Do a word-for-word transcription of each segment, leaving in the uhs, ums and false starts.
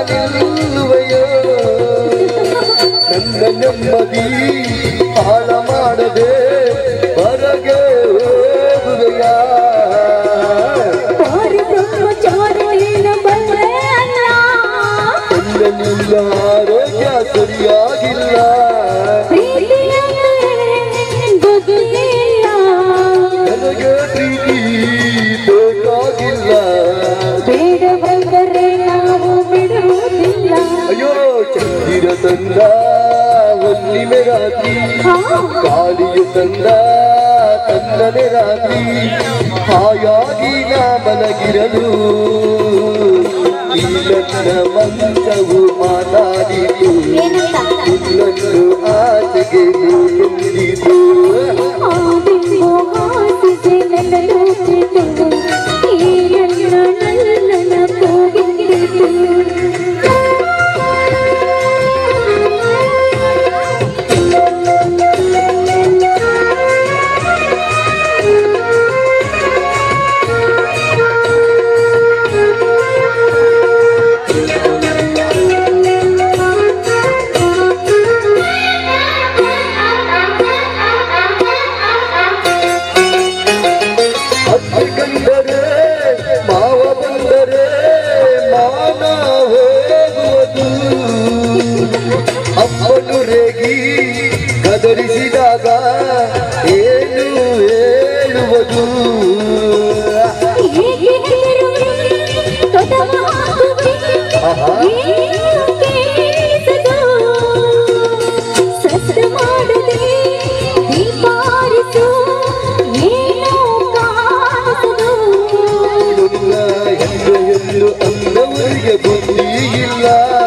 ನಿಲ್ಲುವೆಯೋ ನನ್ನ ನೆಮ್ಮದಿ ಹಾಳ ಮಾಡದೆ ಹೊರಗೆ ಹೋಗುವೆಯ ನಿನ್ನ ಆರೋಗ್ಯ ಸರಿಯಾಗಿಲ್ಲ ನನಗೆ ಪ್ರೀತಿ ಬೇಕಾಗಿಲ್ಲ ಬೇಡ ಬಂದರೆ ನಾವು ಬಿಡುವುದಿಲ್ಲ ಅಯ್ಯೋ ಚಂದಿರ ತಂದ ಹುಣ್ಣಿಮೆ ರಾತ್ರಿ ಗಾಳಿಯು ತಂದ ತನ್ನನೆ ರಾತ್ರಿ ಹಾಯಾಗಿ ನಾ ಮಲಗಿರಲು ಈ ನನ್ನ ಮಂಚವು ಮಾತಾಡಿತು ನಿನ್ನನ್ನು ಆಚೆಗೆ ಎಂದಿತು ಕಂಡರೆ ಮಾವ ಬಂದರೆ ಮಾನ ಹೋಗುವುದು ಅಪ್ಪನು ರೇಗಿ ಗದರಿಸಿದಾಗ ಏನು ಹೇಳುವುದು ಅಂದವರಿಗೆ ಬುದ್ಧಿ ಇಲ್ಲ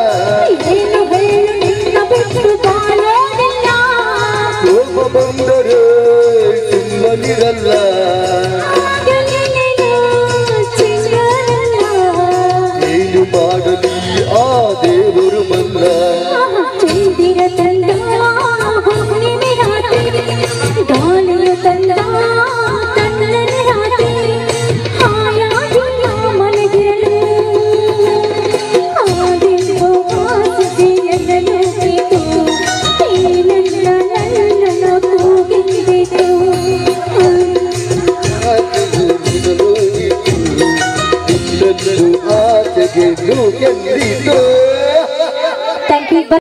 ಕೋಪ ಬಂದರೆ ಸುಮ್ಮನಿರಲ್ಲ ಏನು ಮಾಡಲಿ ಆ ದೇವರು ಬಂದ ಆಚೆಗೆ